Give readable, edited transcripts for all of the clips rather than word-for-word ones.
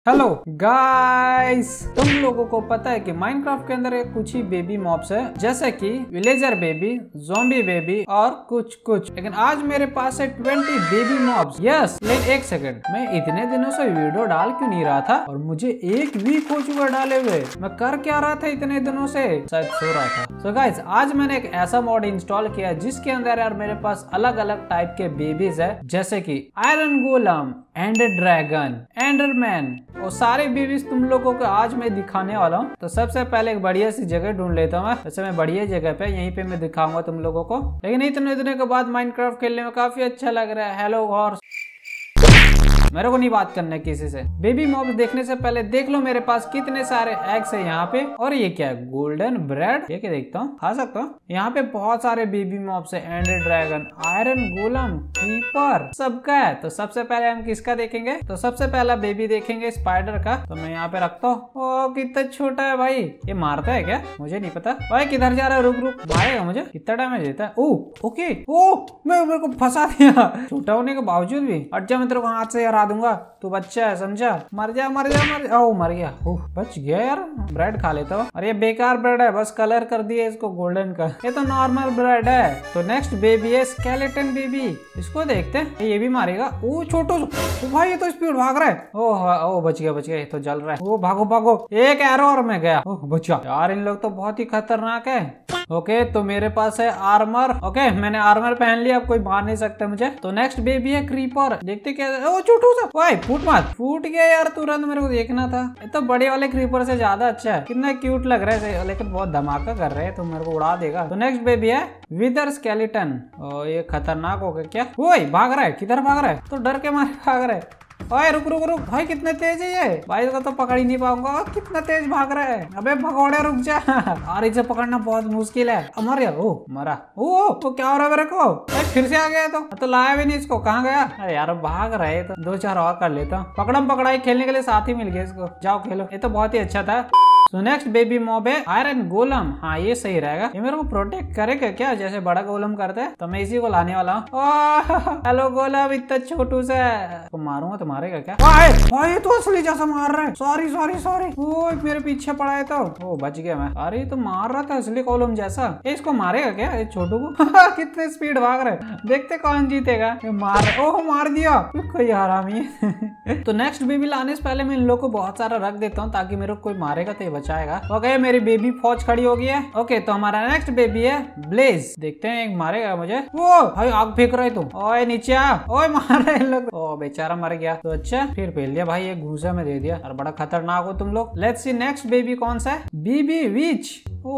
Hello guys, तुम लोगों को पता है कि माइनक्राफ्ट के अंदर एक कुछ ही बेबी मॉब्स है, जैसे कि विलेजर बेबी, ज़ॉम्बी बेबी और कुछ। लेकिन आज मेरे पास है 20 बेबी मॉब्स। यस, लेकिन एक सेकंड, मैं इतने दिनों से वीडियो डाल क्यों नहीं रहा था और मुझे एक वीक हो चुका डाले हुए। मैं कर क्या रहा था इतने दिनों से? शायद सो रहा था। सो गाइस, आज मैंने एक ऐसा मॉड इंस्टॉल किया जिसके अंदर यार मेरे पास अलग अलग टाइप के बेबीज है, जैसे कि iron golem, ender dragon, enderman और सारे बेबीज तुम लोगों को आज मैं दिखाने वाला हूँ। तो सबसे पहले एक बढ़िया सी जगह ढूंढ लेता हूँ। वैसे मैं बढ़िया जगह पे यहीं पे मैं दिखाऊंगा तुम लोगों को, लेकिन इतने दिनों के बाद माइनक्राफ्ट खेलने में काफी अच्छा लग रहा है। हेलो और मेरे को नहीं बात करना है किसी से। बेबी मॉब्स देखने से पहले देख लो मेरे पास कितने सारे एग्स है यहाँ पे। और ये क्या है? Golden bread. ये क्या देखता हूँ, खा सकता हूँ। यहाँ पे बहुत सारे बेबी मॉब्स है, ender dragon, iron golem, creeper, सबका है। तो सबसे पहले हम किसका देखेंगे? तो सबसे पहला बेबी देखेंगे स्पाइडर का। तो मैं यहाँ पे रखता हूँ। ओ कितना छोटा है भाई। ये मारता है क्या? मुझे नहीं पता। भाई किधर जा रहा है? रुक मारेगा मुझे? कितना डैमेज देता है? ओ ओके, ओ मेरे को फंसा दिया। छोटा होने के बावजूद भी। अच्छा मैं तेरे को हाथ से हरा दूंगा, तू बच्चा है समझा। मर जा। ओ मर गया। बच गया यार। ब्रेड खा लेता हूँ। और ये बेकार ब्रेड है, बस कलर कर दिया इसको गोल्डन का। ये तो नॉर्मल ब्रेड है। तो नेक्स्ट बेबी है स्केलेटन बेबी। इसको देखते हैं, ये भी मारेगा। ओ छोटू भाई, ये तो स्पीड भाग रहा है। ओ बच गया। ये तो जल रहा है। ओ भागो। एक एरो और मैं गया। बचा यार। इन लोग तो बहुत ही खतरनाक है। ओके, तो मेरे पास है आर्मर। ओके, मैंने आर्मर पहन लिया, अब कोई मार नहीं सकता मुझे। तो नेक्स्ट बेबी है क्रीपर। देखते क्या। ओ छोटू सा, ओए फूट गया यार तुरंत। मेरे को देखना था। ये तो बड़े वाले क्रीपर से ज्यादा अच्छा है। कितना क्यूट लग रहा है, लेकिन बहुत धमाका कर रहे हैं, तो मेरे को उड़ा देगा। तो नेक्स्ट बेबी है विदर स्केलेटन। ये खतरनाक हो गया क्या? ओए भाग रहा है। किधर भाग रहा है? तो डर के मारे भाग रहा है। ओए रुक भाई, कितने तेज है ये भाई। इसको तो पकड़ ही नहीं पाऊंगा। कितना तेज भाग रहा है। अबे भगोड़े रुक जा। और इसे पकड़ना बहुत मुश्किल है। मर यार। ओ मरा। ओ तो क्या हो रहा है मेरे को? फिर से आ गया। तो लाया भी नहीं इसको। कहाँ गया? अरे यार भाग रहे। तो 2-4 और कर लेता हूँ। पकड़म पकड़ाई खेलने के लिए साथ ही मिल गया इसको। जाओ खेलो। ये तो बहुत ही अच्छा था। तो नेक्स्ट बेबी मॉब है आयरन गोलम। हाँ ये सही रहेगा। ये मेरे को प्रोटेक्ट करेगा क्या, जैसे बड़ा गोलम करता है? तो मैं इसी को लाने वाला हूँ। हेलो गोलम, इतना छोटू से तो मारूंगा तो मारेगा क्या? ये तो असली जैसा मार रहा है। सॉरी। ओ मेरे पीछे पड़ा है। तो ओ बच गया मैं। अरे तो मार रहा था असली गोलम जैसा। इसको मारेगा क्या ये छोटू को? कितने स्पीड भाग रहे। देखते कौन जीतेगा। मार दिया। कोई हरामी है। तो नेक्स्ट बेबी लाने से पहले मैं इन लोग को बहुत सारा रख देता हूँ, ताकि मेरे को कोई मारेगा तो बचाएगा। ओके, मेरी बेबी फौज खड़ी हो गई है। ओके, तो हमारा नेक्स्ट बेबी है ब्लेज। देखते हैं एक मारेगा मुझे। वो भाई आग फेंक रहे तुम। ओए नीचे आ। ओए मार रहे लोग। ओ बेचारा मर गया। तो अच्छा फिर फेल दिया भाई, एक घूसा में दे दिया। और बड़ा खतरनाक हो तुम लोग। लेट्स सी नेक्स्ट बेबी कौन सा है? बेबी विच।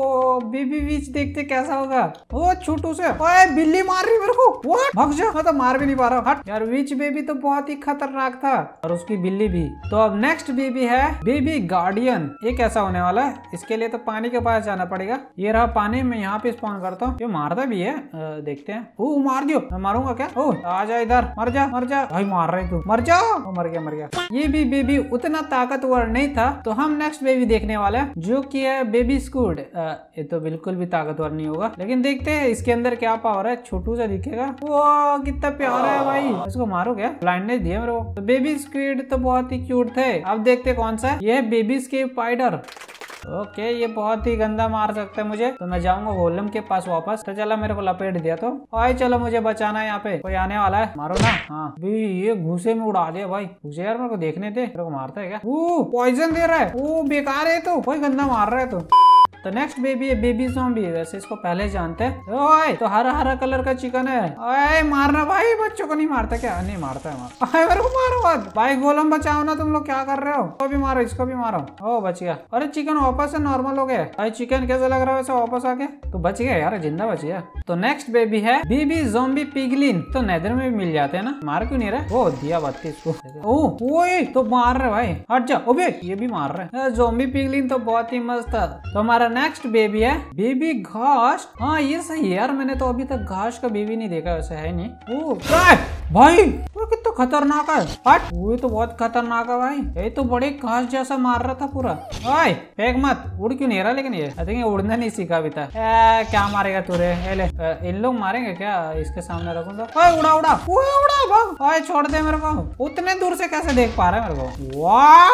ओ बेबी विच, देखते कैसा होगा। ओ छोटू से। ओए बिल्ली मार रही मेरे को। व्हाट? भाग जा। मैं तो मार भी नहीं पा रहा। हट यार। विच बेबी तो बहुत ही खतरनाक था, और उसकी बिल्ली भी। तो अब नेक्स्ट बेबी है बेबी गार्डियन। ये कैसा होने वाला है? इसके लिए तो पानी के पास जाना पड़ेगा। ये रहा पानी में, यहाँ पे स्पॉन करता हूँ। ये मारता भी है। देखते हैं। ओ मार दियो। मैं मारूंगा क्या? ओ आजा इधर। मर जा भाई। मार रहे तू। मर जा। मर गया। ये भी बेबी उतना ताकतवर नहीं था। तो हम नेक्स्ट बेबी देखने वाले हैं, जो कि है बेबी स्कूड। ये तो बिल्कुल भी ताकतवर नहीं होगा, लेकिन देखते हैं इसके अंदर क्या पावर है। छोटू सा दिखेगा। वो कितना प्यारा है भाई। इसको मारो क्या? ब्लाइंडनेस दिया मेरे को। तो बेबी स्क्विड तो बहुत ही क्यूट थे। अब देखते कौन सा है। ये है बेबी स्पाइडर। ओके, ये बहुत ही गंदा मार सकता है मुझे। तो मैं जाऊंगा गोलम के पास वापस। तो चला, मेरे को लपेट दिया। तो आए चलो, मुझे बचाना है। यहाँ पे कोई आने वाला है। मारो ना। हाँ ये घूसे में उड़ा दिया भाई। घूसे यार, मेरे को देखने दे। मेरे को मारता है क्या? पॉइजन दे रहा है। वो बेकार है। तो कोई गंदा मार रहा है। तो नेक्स्ट बेबी है बेबी ज़ॉम्बी। वैसे इसको पहले जानते हैं। ओए तो हरा कलर का चिकन है। ओए मारना भाई। बच्चों को नहीं मारता क्या? नहीं मारता है। मेरे को मारो मत भाई। गोलम बचाओ ना। तुम लोग क्या कर रहे हो? इसको भी मारो, इसको भी मारो। ओ बच गया। अरे चिकन वापस से नॉर्मल हो गया भाई। चिकन कैसा लग रहा है वैसे वापस आके? तो बच गया यार, जिंदा बच गया। तो नेक्स्ट बेबी है बेबी ज़ॉम्बी पिगलिन। तो नेदर में भी मिल जाते हैं ना। मार क्यों नहीं रहा? वो दिया 32 को। ओए तो मार रहे भाई। हट जा। ओबे ये भी मार रहे हैं। ज़ॉम्बी पिगलिन तो बहुत ही मस्त था। तो हमारा नेक्स्ट बेबी है बेबी घास। हाँ ये सही है यार। मैंने तो अभी तक घास का बेबी नहीं देखा, वैसे है नहीं। ओ भाई वो कितना खतरनाक है। हट। वो तो बहुत खतरनाक है भाई। ये तो बड़े घास जैसा मार रहा था पूरा। ओए फेंक मत। उड़ क्यों नहीं रहा? लेकिन ये आई थिंक उड़ना नहीं सीखा अभी तक। क्या मारेगा तू रे? इन लोग मारेंगे क्या? इसके सामने रखूंगा। उड़ा भाग। छोड़ दे मेरे को। उतने दूर से कैसे देख पा रहा है मेरे को? व्हाट?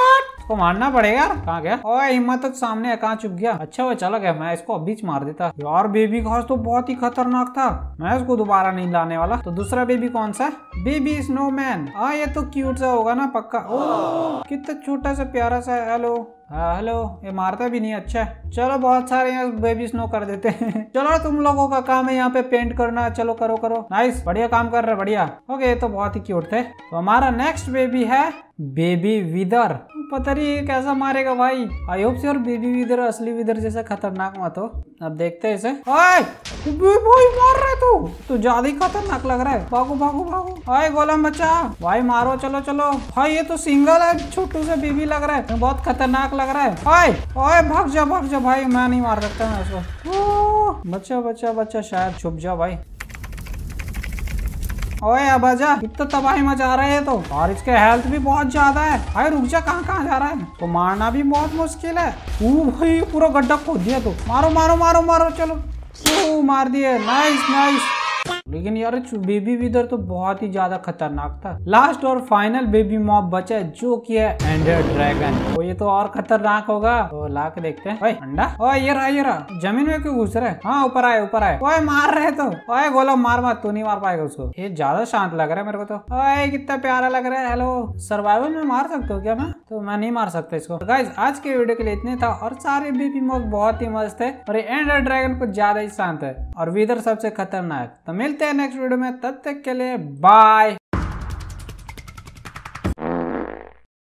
इसको मारना पड़ेगा यार। कहाँ गया? ओए हिम्मत तो सामने है, कहाँ छुप गया? अच्छा वो चला गया, मैं इसको अभी मार देता यार। बेबी घास तो बहुत ही खतरनाक था, मैं इसको दोबारा नहीं लाने वाला। तो दूसरा बेबी कौन सा? Baby snowman. हाँ ये तो क्यूट सा होगा ना पक्का। ओ कितना छोटा सा प्यारा सा। हेलो हेलो, ये मारता भी नहीं। अच्छा चलो बहुत सारे यहाँ बेबी स्नो कर देते हैं। चलो तुम लोगों का काम है यहाँ पे पेंट करना, चलो करो करो। नाइस, बढ़िया काम कर रहे, बढ़िया। ओके ये तो बहुत ही क्यूट थे। तो हमारा नेक्स्ट बेबी है बेबी विदर। पता नहीं कैसा मारेगा भाई। आई होप से। और बेबी विदर असली विदर जैसा खतरनाक मत हो। अब देखते हैं इसे। भाई मार रहे तू ज्यादा ही खतरनाक लग रहा है। भागो भागो भागो। आए गोलम बच्चा भाई मारो, चलो चलो भाई। ये तो सिंगल है, छोटू से बेबी लग रहा है, बहुत खतरनाक लग रहा है। ओए भाग जा भाई, मैं नहीं मार सकता मैं उसको। बच्चा बच्चा बच्चा, शायद छुप जा भाई। ओए अब आजा, इतना तबाही मचा रहे हैं तो। और इसके हेल्थ भी बहुत ज्यादा है भाई। रुक जा, कहाँ जा रहा है? तो मारना भी बहुत मुश्किल है। भाई पूरा गड्ढा खोद दिया तो। मारो मारो मारो मारो, चलो मार दिए। Nice nice. लेकिन यार बेबी विदर तो बहुत ही ज्यादा खतरनाक था। लास्ट और फाइनल बेबी मॉब बचा है जो कि है एंडर ड्रैगन। तो ये तो और खतरनाक होगा। तो ला के देखते हैं। ओए अंडा, ओए ये रहा। जमीन में क्यों घुस रहा है? हाँ ऊपर आए ऊपर आए। ओए मार रहे तो। ओए गोलम मार मत, तू नहीं मार पाएगा उसको। ये ज्यादा शांत लग रहा है मेरे को तो। ओए कितना प्यारा लग रहा है। हेलो, सर्वाइवल में मार सकते हो क्या? मैं तो मैं नहीं मार सकता इसको। तो गाइस आज के वीडियो के लिए इतने था। और सारे बेबी मॉब बहुत ही मस्त है और ये एंडर ड्रैगन कुछ ज्यादा ही शांत है और विदर सबसे खतरनाक। तो मिलते हैं नेक्स्ट वीडियो में, तब तक के लिए बाय।